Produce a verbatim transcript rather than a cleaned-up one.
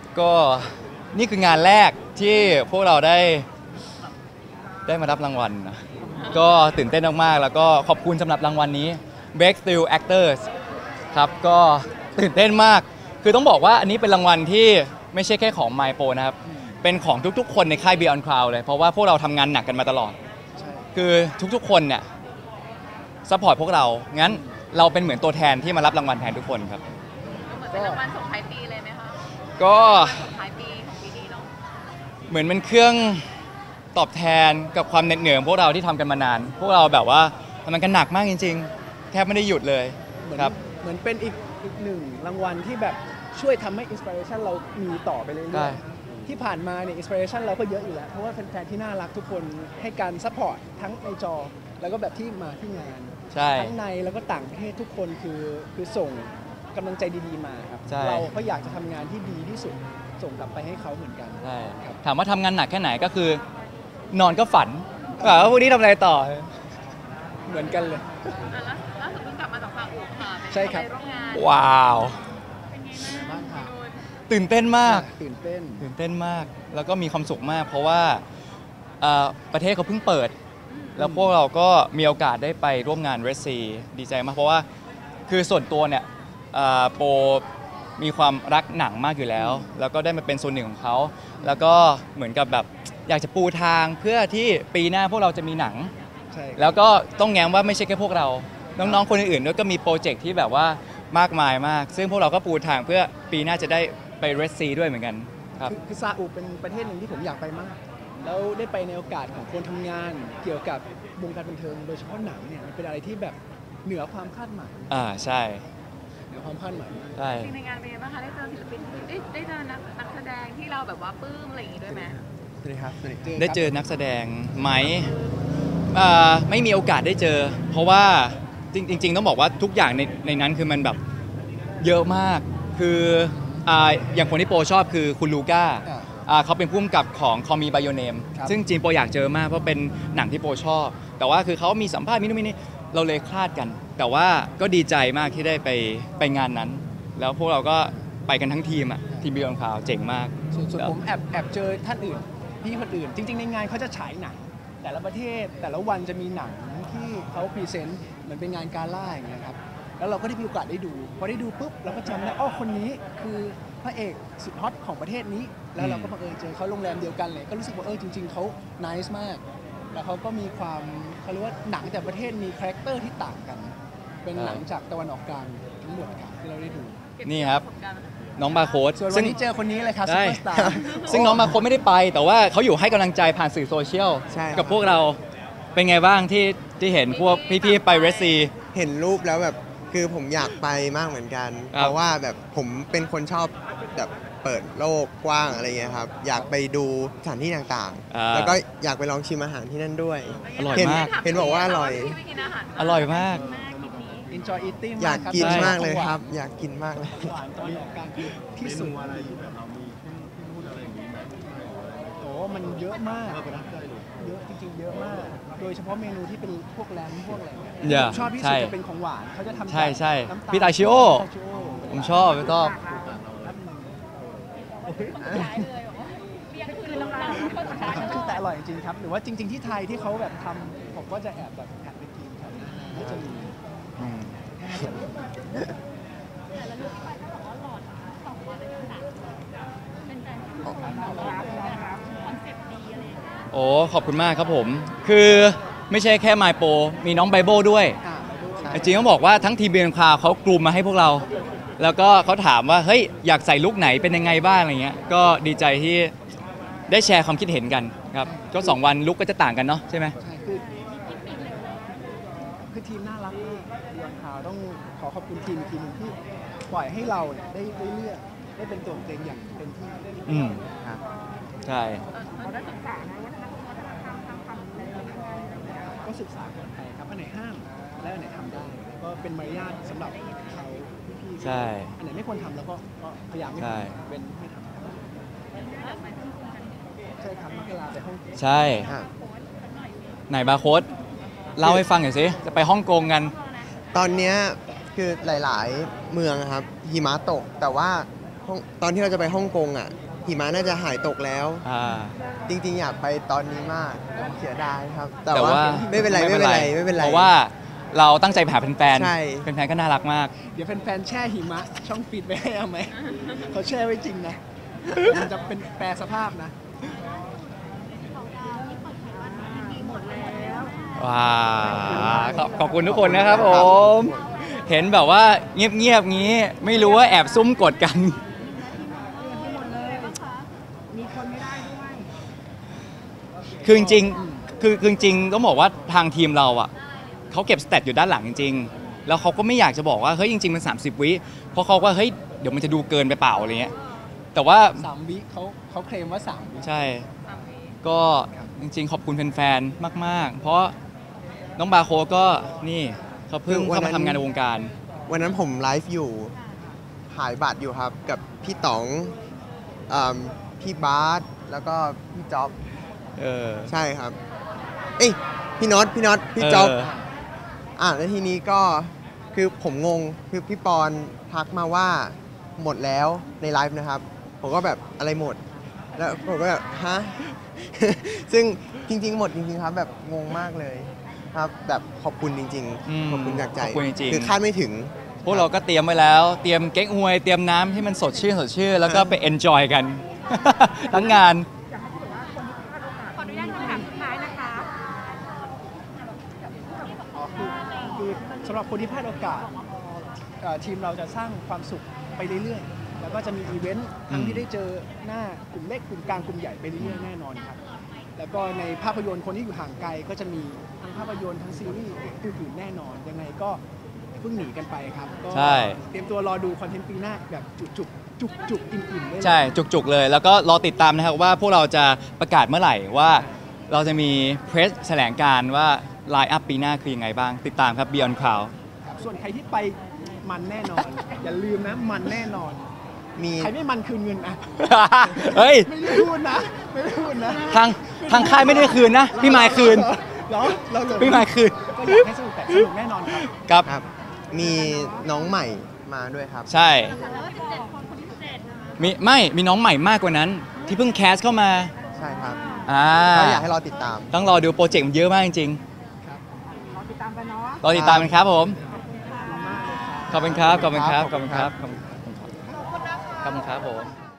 ก็นี่คืองานแรกที่พวกเราได้ได้มารับรางวัลนะก็ตื่นเต้นมากๆแล้วก็ขอบคุณสำหรับรางวัลนี้ Breakthrough Actors ครับก็ตื่นเต้นมากคือต้องบอกว่าอันนี้เป็นรางวัลที่ไม่ใช่แค่ของ MyPo นะครับเป็นของทุกๆคนในค่าย Beyond Cloud เลยเพราะว่าพวกเราทำงานหนักกันมาตลอดคือทุกๆคนเนี่ยซัพพอร์ตพวกเรางั้นเราเป็นเหมือนตัวแทนที่มารับรางวัลแทนทุกคนครับเหมือนเป็นรางวัลส่งท้ายปีเลยไหมคะก็ส่งท้ายปีของปีนี้เนาะเหมือนเป็นเครื่องตอบแทนกับความเหน็ดเหนื่อยของพวกเราที่ทำกันมานานพวกเราแบบว่าทำกันหนักมากจริงๆแทบไม่ได้หยุดเลยครับเหมือนเป็นอีกอีกหนึ่งรางวัลที่แบบช่วยทำให้อินสปิเรชันเรามีต่อไปเรื่อยๆที่ผ่านมาเนี่ยอินสปิเรชันเราก็เยอะอยู่แล้วเพราะว่าแฟนๆที่น่ารักทุกคนให้การซัพพอร์ตทั้งในจอแล้วก็แบบที่มาที่งานทั้งในแล้วก็ต่างประเทศทุกคนคือคือส่งกำลังใจดีๆมาครับเราก็อยากจะทำงานที่ดีที่สุดส่งกลับไปให้เขาเหมือนกันใช่ถามว่าทำงานหนักแค่ไหนก็คือนอนก็ฝันว่าพวกนี้ทำอะไรต่อเหมือนกันเลยล่าสุดเพิ่งกลับมาจากซาอุค่ะใช่ครับว้าวเป็นไงบ้างคะตื่นเต้นมากตื่นเต้นตื่นเต้นมากแล้วก็มีความสุขมากเพราะว่าประเทศเขาเพิ่งเปิดแล้วพวกเราก็มีโอกาสได้ไปร่วมงานเรสซีดีใจมากเพราะว่าคือส่วนตัวเนี่ยโปมีความรักหนังมากอยู่แล้วแล้วก็ได้มาเป็นส่วนหนึ่งของเขาแล้วก็เหมือนกับแบบอยากจะปูทางเพื่อที่ปีหน้าพวกเราจะมีหนังแล้วก็ต้องแง้มว่าไม่ใช่แค่พวกเราน้องๆคนอื่นๆด้วยก็มีโปรเจกต์ที่แบบว่ามากมายมากซึ่งพวกเราก็ปูทางเพื่อปีหน้าจะได้ไปเรสซีด้วยเหมือนกันครับคือซาอุเป็นประเทศหนึ่งที่ผมอยากไปมากแล้วได้ไปในโอกาสของคนทำงานเกี่ยวกับวงการบันเทิงโดยเฉพาะหนังเนี่ยมันเป็นอะไรที่แบบเหนือความคาดหมายอ่าใช่เหนือความคาดหมายใช่ในงานเป็นไงบ้างคะได้เจอศิลปินได้ได้เจอนักนักแสดงที่เราแบบว่าปลื้มอะไรอย่างงี้ด้วยไหมสวัสดีครับได้เจอนักแสดงไหมไม่มีโอกาสได้เจอเพราะว่าจริงๆต้องบอกว่าทุกอย่างในในนั้นคือมันแบบเยอะมากคืออย่างคนที่โปรชอบคือคุณลูก้าเขาเป็นผู้กำกับของ Call Me by Your Name ซึ่งจริงโปรอยากเจอมากเพราะเป็นหนังที่โปรชอบแต่ว่าคือเขามีสัมภาษณ์มินิมินิเราเลยคลาดกันแต่ว่าก็ดีใจมากที่ได้ไปไปงานนั้นแล้วพวกเราก็ไปกันทั้งทีมอะทีมบิลล์ข่าวเจ๋งมากส่วนผมแอบแอบเจอท่านอื่นพี่คนอื่นจริงๆในงานเขาจะฉายหนังแต่ละประเทศแต่ละวันจะมีหนังที่เขาพรีเซนต์เหมือนเป็นงานกาล่าอย่างเงี้ยครับแล้วเราก็ได้มีโอกาสได้ดูพอได้ดูปุ๊บเราก็จำได้อ๋อคนนี้คือพระเอกสุดฮอตของประเทศนี้แล้วเราก็บังเอิญเจอเขาโรงแรมเดียวกันเลยก็รู้สึกว่าเออจริงๆเขา nice มากแล้วเขาก็มีความเขาเรียกว่าหนังแต่ประเทศมีคาแรคเตอร์ที่ต่างกันเป็นหนังจากตะวันออกกลางทั้งหมดครับที่เราได้ดูนี่ครับน้องบาโค้ดส่วนวันนี้เจอคนนี้เลยครับซุปเปอร์สตาร์ซึ่งน้องบาโค้ดไม่ได้ไปแต่ว่าเขาอยู่ให้กำลังใจผ่านสื่อโซเชียลกับพวกเราเป็นไงบ้างที่ที่เห็นพวกพี่ๆไปเรสซีเห็นรูปแล้วแบบคือผมอยากไปมากเหมือนกันเพราะว่าแบบผมเป็นคนชอบแบบเปิดโลกกว้างอะไรเงี้ยครับอยากไปดูสถานที่ต่างๆแล้วก็อยากไปลองชิมอาหารที่นั่นด้วยอร่อยมากเห็นบอกว่าอร่อยอร่อยมาก enjoy eating อยากกินมากเลยครับอยากกินมากเลยหวานตอนออกกลางคือที่สุดอะไรแบบเรามีพูดอะไรอย่างนี้ไหมโอ้มันเยอะมากเยอะจริงๆเยอะมากโดยเฉพาะเมนูที่เป็นพวกแรมพวกอะไรเนี่ยชอบที่สุดจะเป็นของหวานเขาจะทำใช่ใช่พิตาชิโอผมชอบชอบคือแต่อร่อยจริงๆครับหรือว่าจริงๆที่ไทยที่เขาแบบทำผมก็จะแอบแบบแอบไปกินแถวนั้นน่าจะมีโอ้ขอบคุณมากครับผมคือไม่ใช่แค่ไมโปรมีน้องไบเบิลด้วยจริงๆต้องบอกว่าทั้งทีมเบียนคาเขากลุ่มมาให้พวกเราแล้วก็เขาถามว่าเฮ้ยอยากใส่ลุคไหนเป็นยังไงบ้างอะไรเงี้ยก็ดีใจที่ได้แชร์ความคิดเห็นกันครับก็สองวันลุคก็จะต่างกันเนาะใช่ไหมใช่คือคือทีมน่ารักมากเบียนคาต้องขอขอบคุณทีมทีมนึงที่ปล่อยให้เราเนี่ยได้ได้เลือกได้เป็นตัวเองอย่างเต็มที่อืมใช่ก็ศึกษาก่อนไปครับอันไหนห้ามและอันไหนทำได้ก็เป็นมารยาทสำหรับเขาพี่ๆใช่อันไหนไม่ควรทำแล้วก็พยายามไม่ทำเป็นไม่ทำใช่ครับนักกีฬาไปฮ่องกงใช่ไหนบาโค้ดเล่าให้ฟังหน่อยสิจะไปฮ่องกงกันตอนนี้คือหลายๆเมืองครับหิมะตกแต่ว่าฮ่องตอนที่เราจะไปฮ่องกงอ่ะหิมะน่าจะหายตกแล้วอ่าจริงๆ อยากไปตอนนี้มากเสียดายครับ แต่แต่ว่าว่าไม่เป็นไรไม่เป็นไรไม่เป็นไรเพราะว่าเราตั้งใจไปหาแฟนใช่ๆแฟนๆก็น่ารักมากเดี๋ยวแฟนๆแช่หิมะช่องฟีดไว้ให้เอาไหม เขาแช่ไว้จริงนะมันจะเป็นแปรสภาพนะหมดแล้วว้าขอบขอบคุณทุกคนนะครับผม เห็นแบบว่าเงียบๆงี้ ไม่รู้ว่าแอบซุ่มกดกันมีคนไม่ได้ด้วยคือจริงๆคือคือจริงๆต้องบอกว่าทางทีมเราอ่ะเขาเก็บสเตตอยู่ด้านหลังจริงๆ แล้วเขาก็ไม่อยากจะบอกว่าเฮ้ยจริงๆมันสามสิบวิเพราะเขาก็เฮ้ยเดี๋ยวมันจะดูเกินไปเปล่าอะไรเงี้ยแต่ว่าสามวิเขาเขาเคลมว่าสามวิใช่ ก็จริงๆ ขอบคุณแฟนๆ มากๆ เพราะน้องบาโคก็นี่เขาเพิ่งเข้ามาทำงานในวงการวันนั้นผมไลฟ์อยู่ขายบัตรอยู่ครับ กับพี่ต๋องอ่าพี่บาสแล้วก็พี่จ๊อบเออใช่ครับ เอ้ยพี่น็อตพี่น็อตพี่จ๊อบเอออ่ะแล้วทีนี้ก็คือผมงงคือพี่ปอนทักมาว่าหมดแล้วในไลฟ์นะครับ ผมก็แบบอะไรหมด แล้วผมก็แบบฮะ ซึ่งจริง ๆ หมดจริงๆครับ แบบงงมากเลยครับ แบบขอบคุณจริงอืมๆ ขอบคุณจากใจขอบคุณจริงๆคือคาดไม่ถึงพวกเราก็เตรียมไว้แล้ว เตรียมเก๊กฮวย เตรียมน้ำที่มันสดชื่นสดชื่น แล้วก็ไปเอนจอยกัน ทั้งงานขออนุญาตคำถามสุดท้ายนะคะอ๋อคือคือสำหรับคนที่พลาดโอกาสเอ่อทีมเราจะสร้างความสุขไปเรื่อยๆ แล้วก็จะมีอีเวนต์ทั้งที่ได้เจอหน้ากลุ่มเล็กกลุ่มกลางกลุ่มใหญ่ไปเรื่อยๆแน่นอนครับ แล้วก็ในภาพยนตร์คนที่อยู่ห่างไกลก็จะมีทั้งภาพยนตร์ทั้งซีรีส์อื่นๆแน่นอน ยังไงก็เพิ่งหนีกันไปครับก็ใช่เตรียมตัวรอดูคอนเทนต์ปีหน้าแบบจุกๆจุกๆอิ่มๆได้เลยใช่ จุกๆเลย แล้วก็รอติดตามนะครับว่าพวกเราจะประกาศเมื่อไหร่ว่าเราจะมีเพรสแถลงการว่าไลน์อัพปีหน้าคือยังไงบ้าง ติดตามครับ Beyond Cloud ครับส่วนใครที่ไปมันแน่นอน อย่าลืมนะมันแน่นอนมีใครไม่มันคืนเงินนะเฮ้ยไม่ได้พูดนะ ไม่ได้พูดนะทางทางค่ายไม่ได้คืนนะ พี่มายคืนเหรอเราเหรอพี่มายคืนก็อยากให้สนุกแต่สนุกแน่นอนครับครับครับ มีน้องใหม่มาด้วยครับใช่ มีไม่ มีน้องใหม่มากกว่านั้น ที่เพิ่งแคสเข้ามาใช่ครับอ่าก็อยากให้รอติดตามต้องรอดูโปรเจกต์มันเยอะมากจริงขอติดตามกันเนาะๆ รอติดตามกันครับผม ขอบคุณครับ ขอบคุณครับขขออบบ คุคุณ ณคครัรับ บ ขอบคุณครับ ขอบคุณครับผม